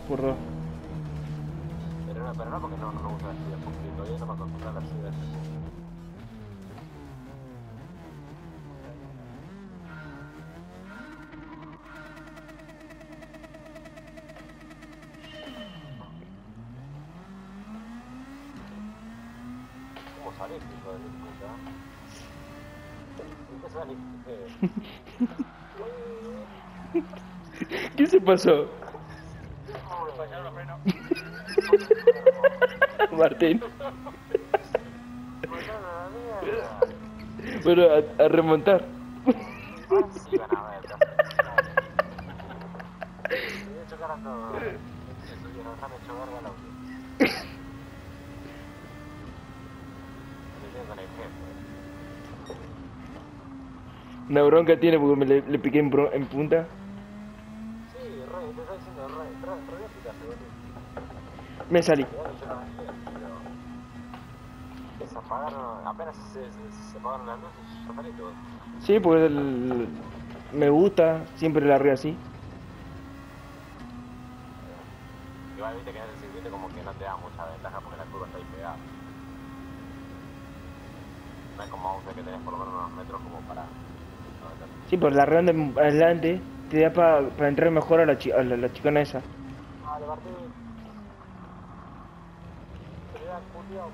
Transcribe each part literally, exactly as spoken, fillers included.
por dos. Pero no, pero no porque no, no me gusta la ciudad, porque todavía no me acostumbro a la ciudad. ¿Cómo saliste, hijo de mi puta? ¿En qué saliste? ¿Qué se pasó? Me fallaron los frenos. Martín. Mandaron a la mierda. Bueno, a, a remontar. Ahora sí van a ver. Me voy a chocar a todos. Me subieron, han hecho verga al auto. Me metieron con el jefe. Una bronca tiene porque me le, le piqué en, bro- en punta. Sí, re, te estoy diciendo re, re, re bien picaste, boludo. Me salí. Mirá que yo también, pero... Se apagaron, apenas se, se, se apagaron las luces, ya saliste vos. Sí, porque el- me gusta siempre la río así. Igual viste que en el circuito como que no te da mucha ventaja porque la curva está ahí pegada. No es como a usted que tenés por lo menos unos metros como para... Sí, pero la redonda en adelante te da para pa entrar mejor a la, chi- a la, la chicana esa. Vale, Martín. Se le da culiao.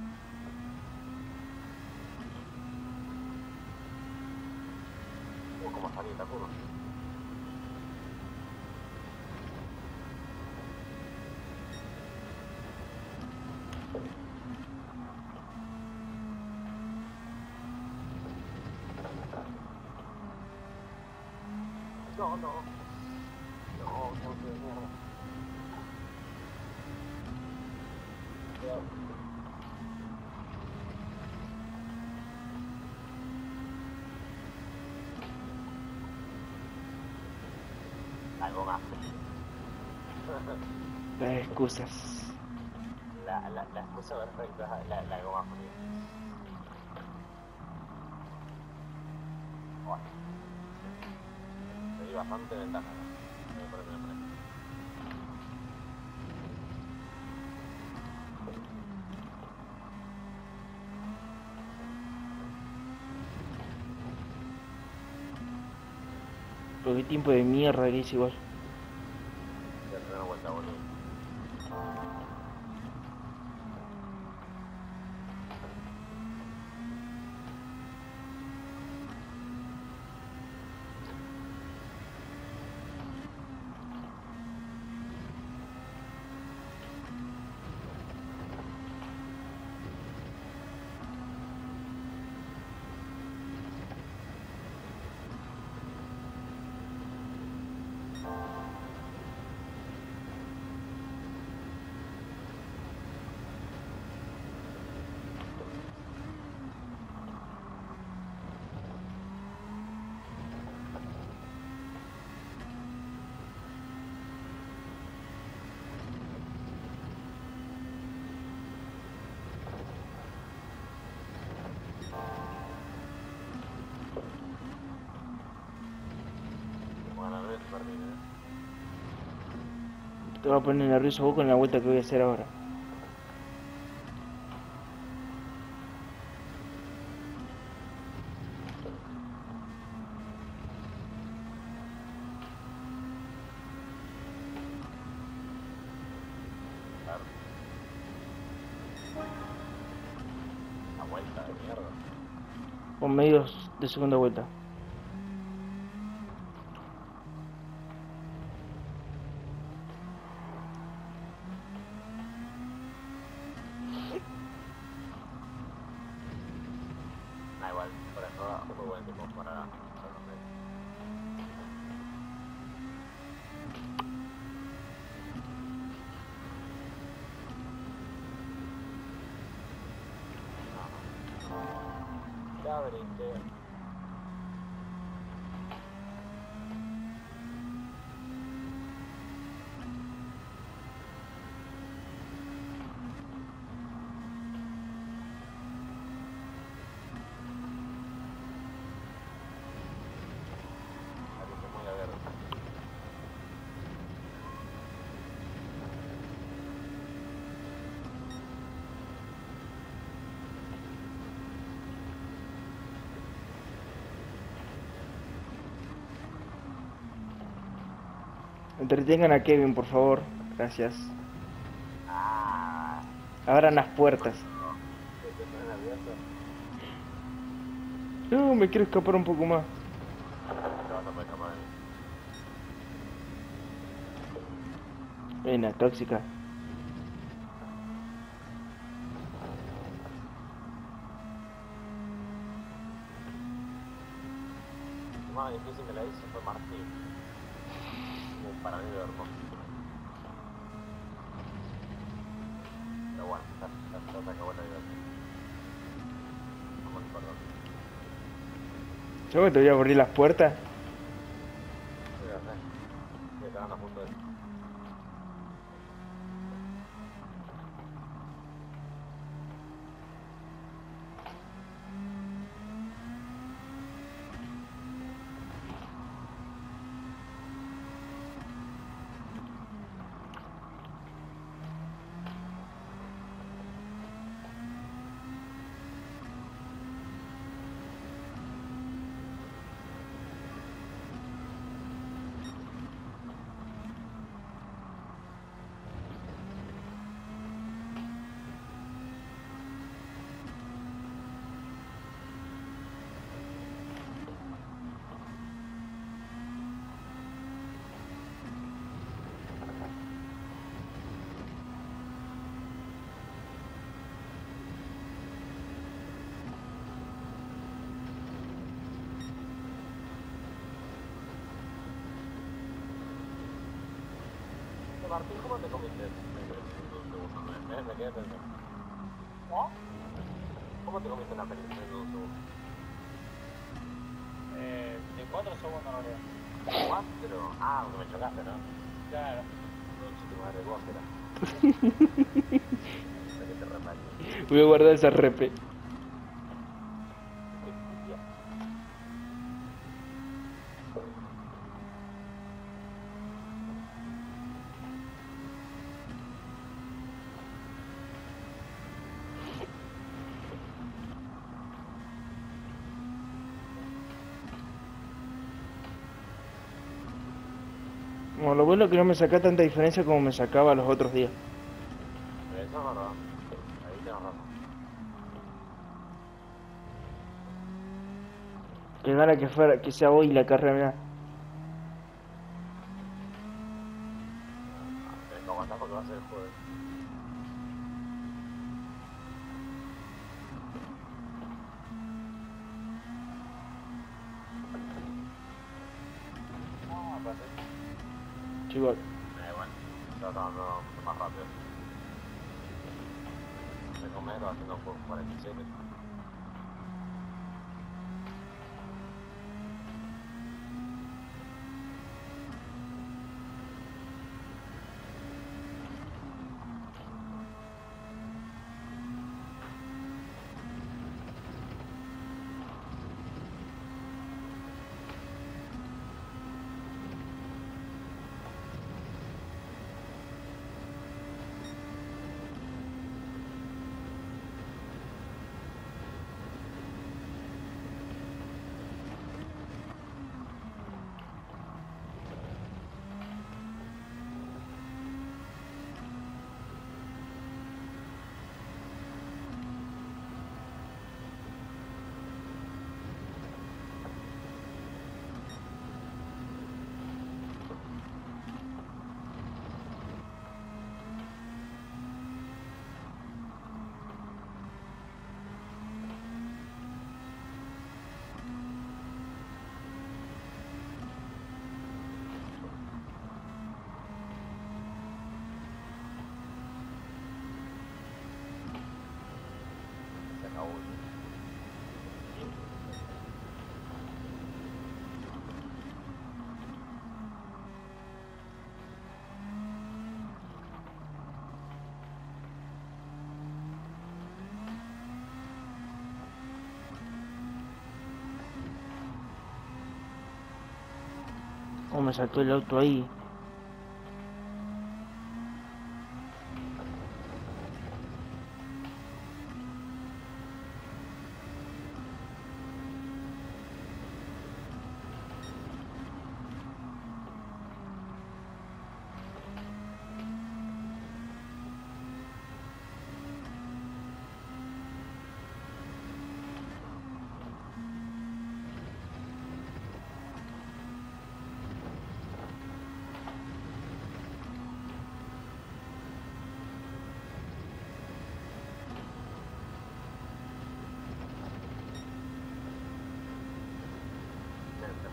Uh, como salí esta curva. No, no. No, no, de mierda. Cuidado. Algo más. Las excusas. La, la, la excusa perfecta es la, la goma fría. Bueno, me di bastante ventaja. Voy a ponerme de frente. Pero qué tiempo de mierda que hice igual. Voy a hacer una vuelta, boludo. Bueno, a ver, Martín, ¿eh? Te voy a poner nervioso vos con la vuelta que voy a hacer ahora. Claro. La vuelta de mierda. Con medios de segunda vuelta. Da igual, por eso fue buen tiempo para hacer los medios. Ya brinqué. Ahí está muy abierto. Entretengan a Kevin, por favor. Gracias. Ah, Abran las puertas. no. Que te ponen abierto. No, me quiero escapar un poco más. Te vas a poder escapar de mí. Venga, tóxica. Lo más difícil me la hice fue Martín. Como para mí de hermoso. Pero bueno, ya, ya, ya se acabó la diversión. No me importa. Yo me te voy a abrir las puertas. Sí, ya sé. Estoy esperando justo eso. Martín, ¿cómo te comiste? Me, me, me, me quedé pensando. ¿No? ¿Cómo te comiste una película en un segundo? Eh, de cuatro segundos en realidad. ¿Cuatro? Ah, porque me chocaste, ¿no? Claro. Concha tu madre, vos era. Hasta que te repañé. Voy a guardar esa repe. Qué putia. Bueno, lo bueno es que no me saca tanta diferencia como me sacaba los otros días. Eso es verdad. Ahí tenés razón. Que gana que fuera, que sea hoy la carrera, mirá. Ah, tenés que aguantar porque va a ser el jueves. No, pasé. Chicos, Eh, bueno, ya está dando mucho más rápido. De comer haciendo por cuarenta y siete. Se acabó. cómo me saltó el auto ahí.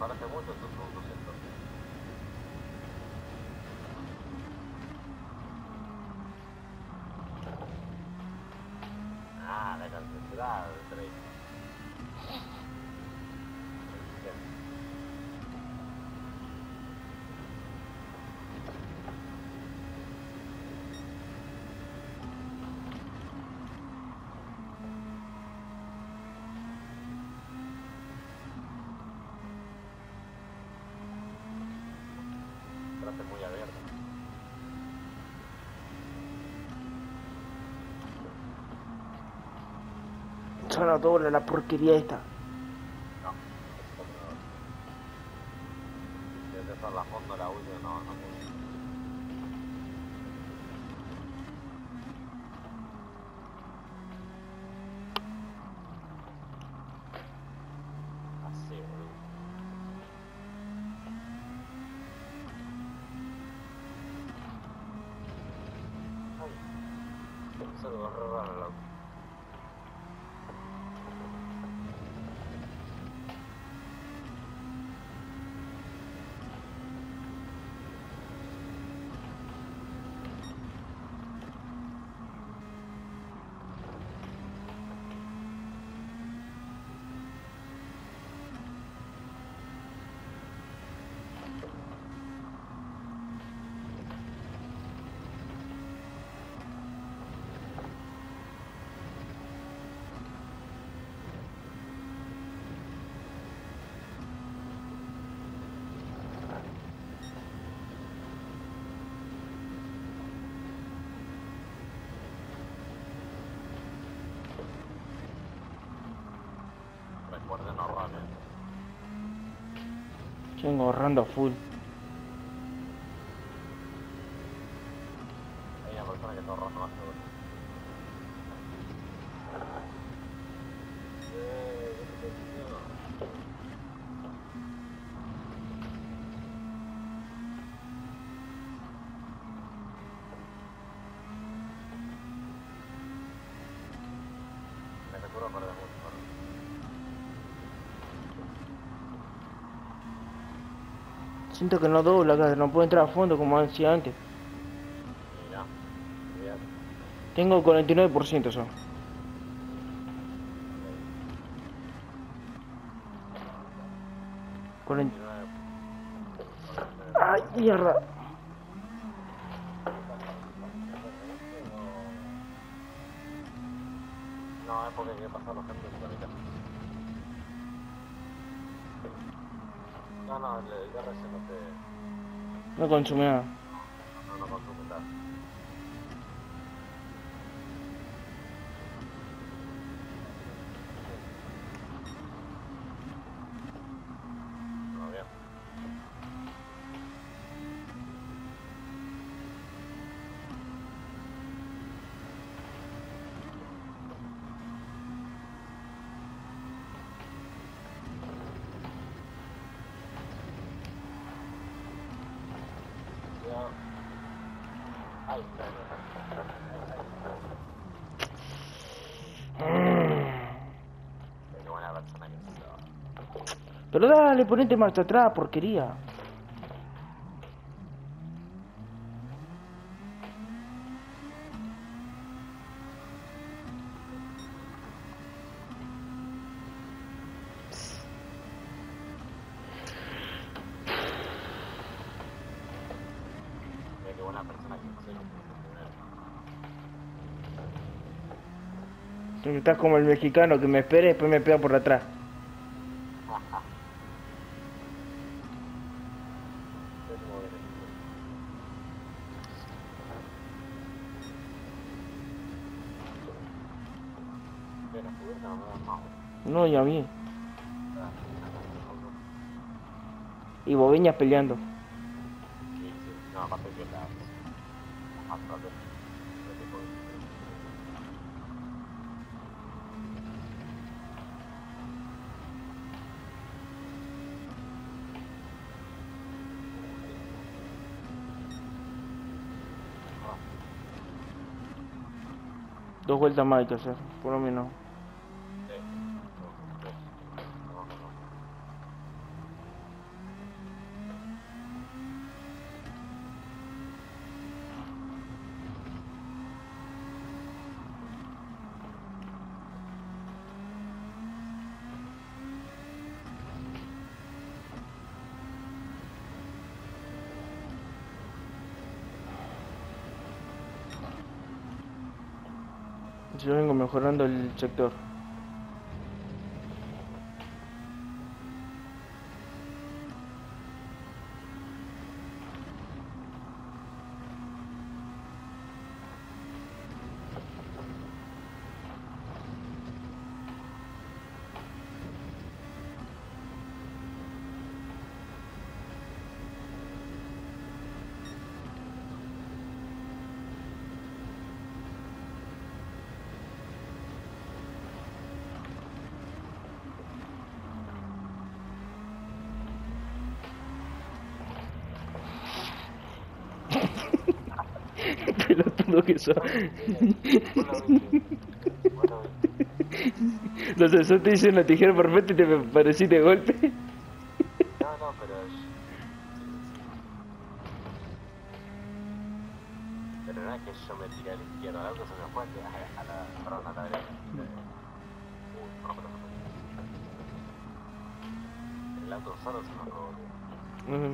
parece mucho tu segundo sector. Ah, la cantidad de tres. Frase muy abierta. Suena doble la porquería esta. No, si es de la fondo la última, no, no puedo. Así, boludo. Ay, se lo va a robar el auto. Recuerden ahorrar, ¿eh? Vengo ahorrando a full. Hay una persona que está ahorrando más que vos. Eh, qué intención. Me recuerdo perder mucho, ¿vale? Siento que no dobla acá, no puedo entrar a fondo como decía antes. Mira, mira. Tengo cuarenta y nueve por ciento solo. cuarenta... ¡Ay, mierda! No, es porque hay que pasar los ejemplos por la mitad. No, no, el I R C no te... No consume nada. no, no consume nada. No, bien. Ya. Ay, qué buena persona que sos. Pero dale, ponete marcha atrás, porquería. Mira qué buena persona que soy. Tú estás como el mexicano que me espera y después me pega por atrás. No, y a mí. Y bobeñas peleando. Sí, sí. No, aparte que las... Aparte de tipo de... Dos vueltas más hay que hacer, por lo menos. Sí. No, no, no. Yo vengo mejorando el sector. Pelotudo que sos. No sé, yo te hice una tijera perfecta y te me parecí de golpe. No, no, pero... Pero no es que yo me tiré a la izquierda, el auto se me fue a la... Perdón, a la derecha. Uy, no, pero... El auto solo se me fue, boludo. Uh-huh.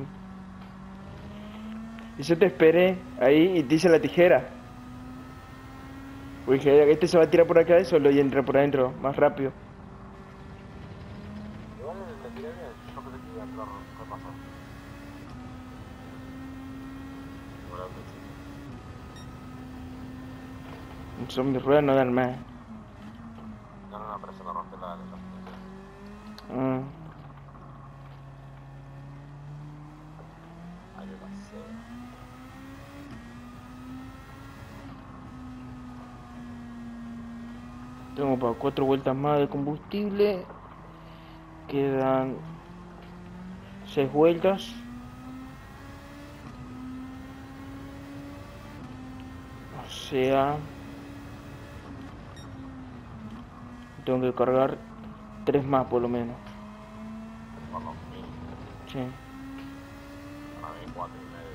Y yo te esperé ahí y te hice la tijera. Uy, dije, este se va a tirar por acá y solo y entra por adentro, más rápido. Igual me tiré bien, yo pensé que iba a entrar, ¿qué pasó? Igual auto chico. Son mis ruedas no dan más. No, no, no, pero eso no rompe la... la... Ah. Ahí me pasé. Tengo para cuatro vueltas más de combustible. Quedan seis vueltas. O sea, tengo que cargar tres más por lo menos. Por lo mínimo. Sí. Para mí cuatro y medio.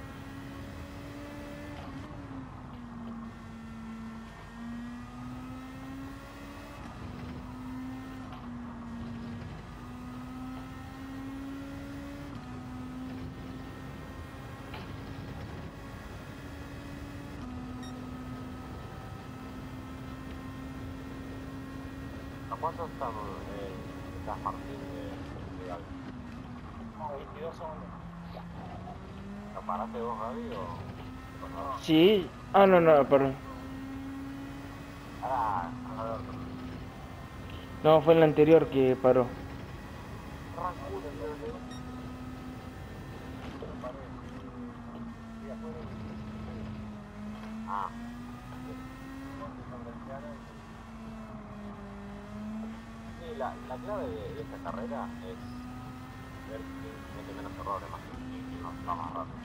¿A cuánto estamos en San Martín de, de Gaby? No, veintidós segundos. ¿Lo paraste vos, Gaby, o...? o no? Sí. Ah, no, no, perdón. Ahora, a ver... No, fue en la anterior que paró. Ranculo, creo que... Ah. Sí, la, la clave de, de esta carrera es ver que mete menos errores más que y no va más rápido.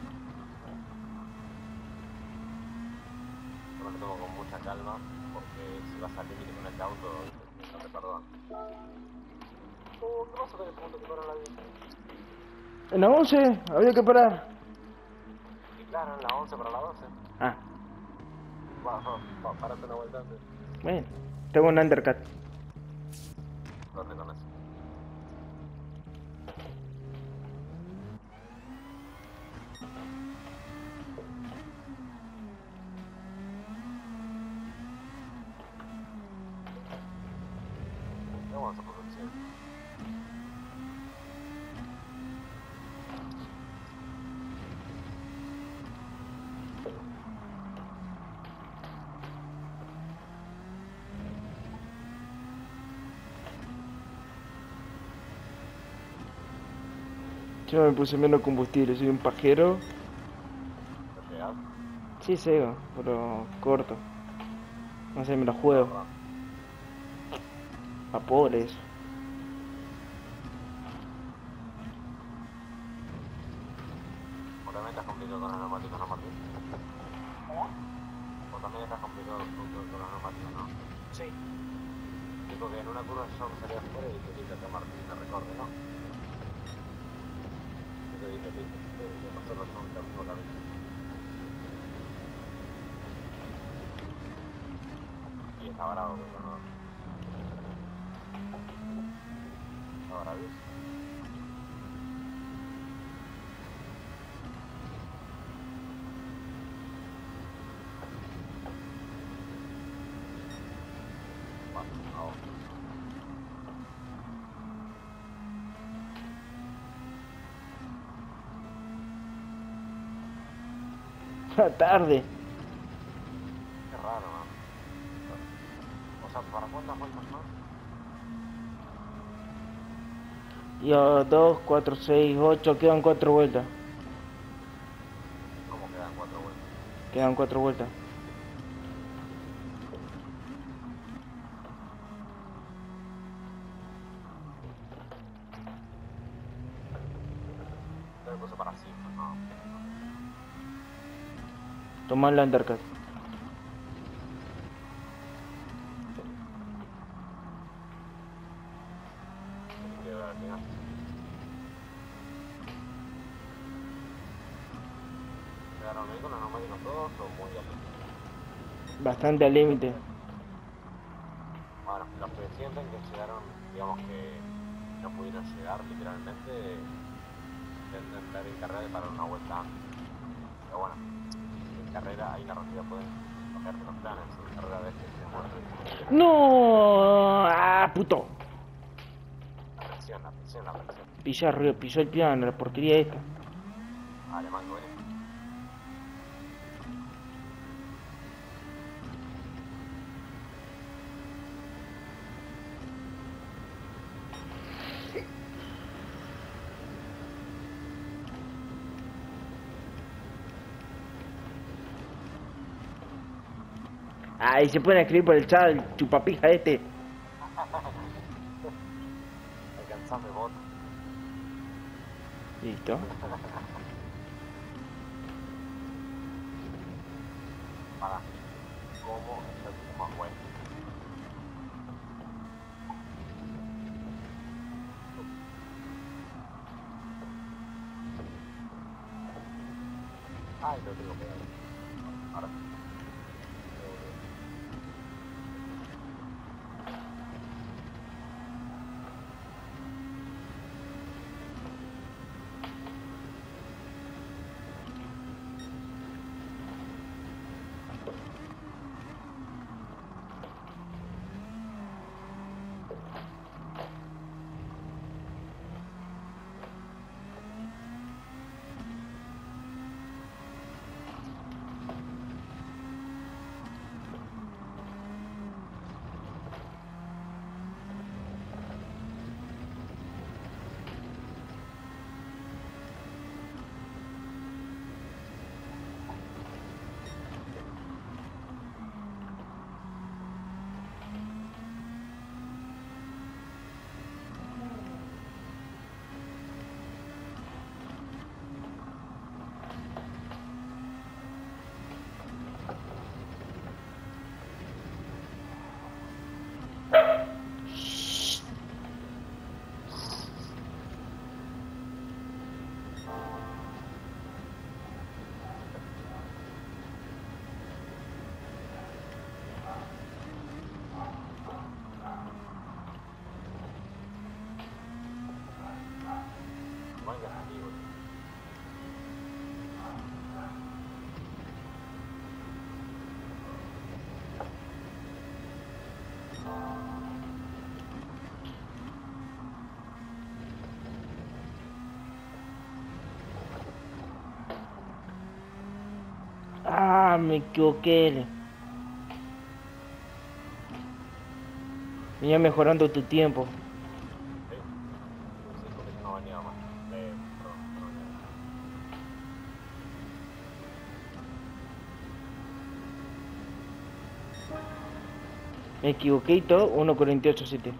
Yo me lo tomo con mucha calma porque si vas al límite con este auto no te perdonan. Oh, ¿qué pasa con el segundo que para la bici? En la once, había que parar. Y claro, en la once para la doce. Ah, Va, va, va, parate una vuelta antes. bueno. Tengo un undercut. Corre con eso. Vamos a producir. Yo me puse menos combustible, soy un pajero. ¿Te llegas? Sí, sigo, pero corto. No sé, me lo juego. A pobre eso. ¿O también estás complicado con los neumáticos, no, Martín? ¿Cómo? ¿O también estás complicado con, con, con los neumáticos, no? Sí. Digo que en una curva yo me salí afuera y te dije que Martín me recorre, ¿no? Yo te dije, te dije, que nosotros somos el mismo camino. Y está bravo, pero no. Está bravísimo. Tarde. Qué raro, man. O sea, ¿para cuántas vueltas más? Ya, dos, cuatro, seis, ocho, quedan cuatro vueltas. ¿Cómo quedan cuatro vueltas? Quedan cuatro vueltas. Yo me puse para cinco, no. Tomar la undercut. Quiero ver al final. ¿Quedaron bien con los neumáticos todos o muy al límite? Bastante al límite. Bueno, los que sienten que llegaron, digamos que no pudieron llegar literalmente, intenten ver en carrera y parar una vuelta antes. Pero bueno, en carrera hay narrativa, pueden cambiarte los planes, en carrera ves que se muerde. ¡No! ¡Ah, puto! La presión, la presión, la presión. Pisé arriba, pisó el piano, la porquería esta. Alemán, ¿no? Ay, se pueden escribir por el chat el chupapija este. Alcanzame bot. Listo. Para. ¿Cómo está tu más bueno? Ay, lo tengo que ver. Ahora. Venga, amigo. Ah, me equivoqué. Venía mejorando tu tiempo. Sí. Sí, porque yo no venía más. Eh, perdón, perdón. Me equivoqué y todo. uno cuarenta y ocho siete.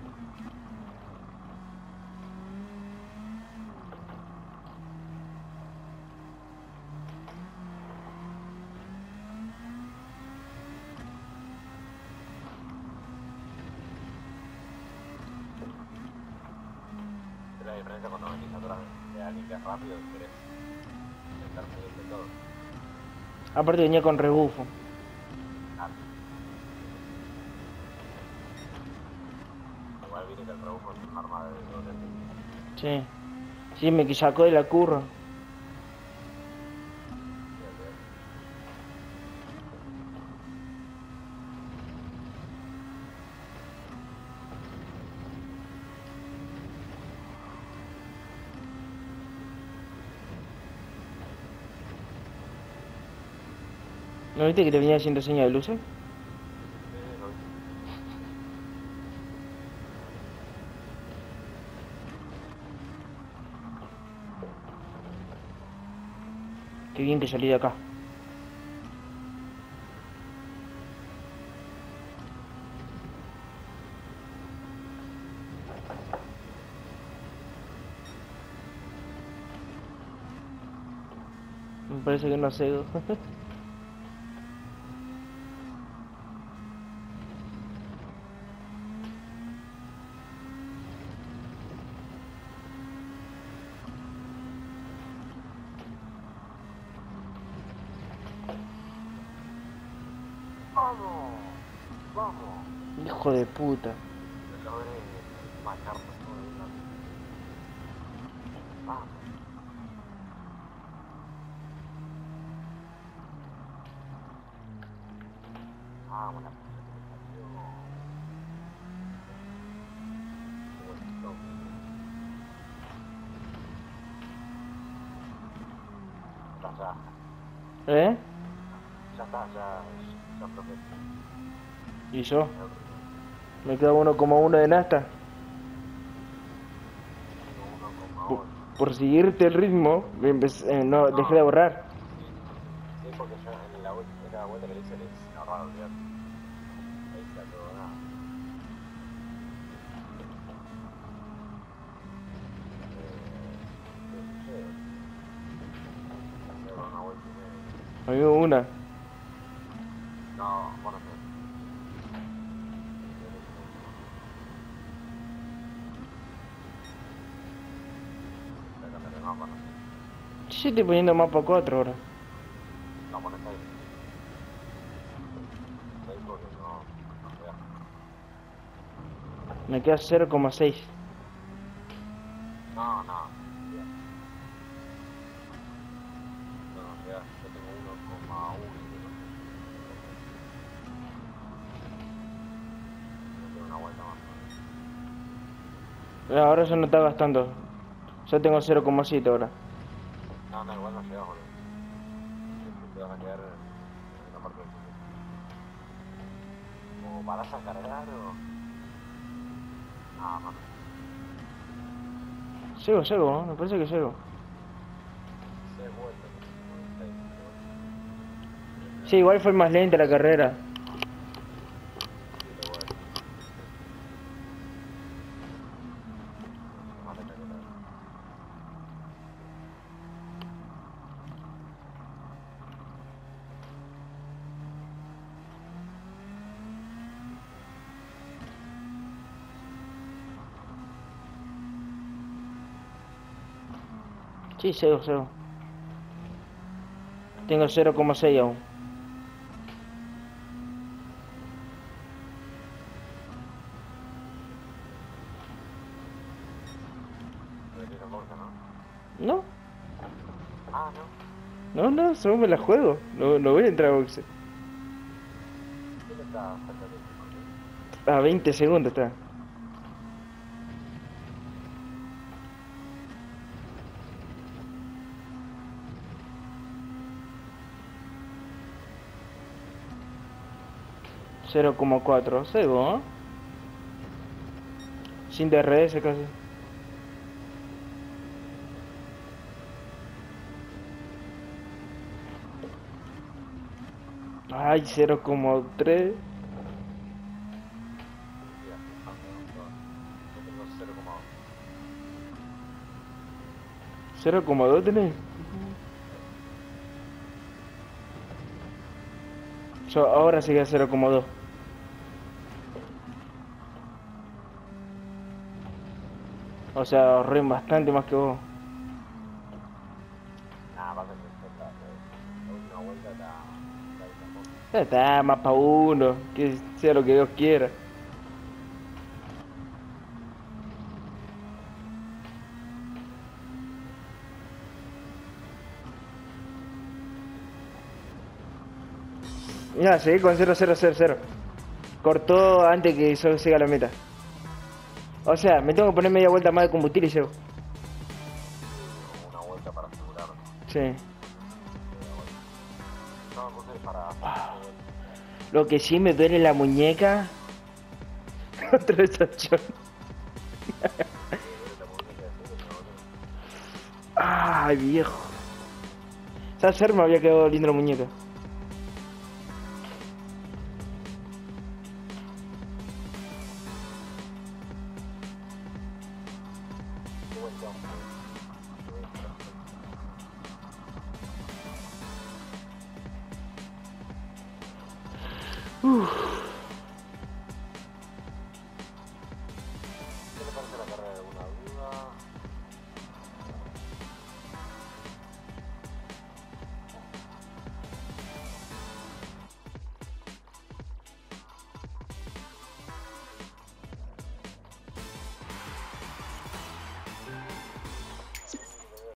Es la diferencia cuando venís atrás de alguien que es rápido y querés intentar seguirte todo. Aparte venía con rebufo. Ah. Igual viste que el rebufo es un arma de doble filo. Sí. Sí, me sacó de la curva. ¿No viste que te venía haciendo señas de luces? Eh, lo vi. Qué bien que salí de acá. Me parece que no cedo. ¡Vamos! ¡Vamos! Hijo de puta. Yo logré matarlo todo de una vez. ¡Vamos! ¡Vamos! La puta que me salió. Qué buen toque. Ya está, ¿Eh? ya está, ya, ya profe. ¿Y yo? Me queda uno como uno de nasta. uno coma Por, ocho. por seguirte el ritmo, me empecé- eh, no, dejé de borrar. Sí, porque yo en la, vuelta- en la vuelta que le hice le hice ahorrar, olvidate. Ahí está todo nada. Eh, ¿qué sucede? Hacer una vuelta y media. A mí una. No, bueno, no. Voy a cambiar de mapa, no sé. Yo estoy poniendo mapa cuatro ahora. No, pones ahí. Ahí porque no, no se da. Me queda cero coma seis. No, no. Ya. No, no llega. Yo tengo uno coma uno. Tengo una vuelta más. Ahora ya no está gastando. Ya tengo cero coma siete ahora. No, no, igual no llegas, boludo. Siempre te van a quedar en una parte del sitio. ¿O parás a cargar o...? Ah, mano. Llego, llego, ¿no? Me parece que llego. Seis vueltas. Seis, Sí, igual fue más lenta la carrera. siete vueltas. Más lenta que otra vez. Sí, llego, llego. Tengo cero coma seis aún. Pero tiene bolsa, ¿no? No, Ah, no. no, no, solo me la juego. No, no voy a entrar a boxe. ¿Quién está cerca de ti? A veinte segundos está. cero coma cuatro, cebo, ¿eh? Sin D R S casi. Ay, cero coma tres. Ya, yo tengo cero coma dos. cero coma dos tenés. Yo ahora sí que cero coma dos. O sea, ahorré bastante más que vos. Nada, pasa que la, la última vuelta está... está ahí tampoco. Ya está, más para uno. Que sea lo que Dios quiera. Ya, seguí con cero cero cero cero. Cortó antes que yo siga la meta. O sea, me tengo que poner media vuelta más de combustible y llego. Una vuelta para asegurar. Sí. Yo no me puse para... Lo que sí me duele la muñeca. Contra esa chon. Ay, viejo. Esa ser me había quedado lindo la muñeca. Uf.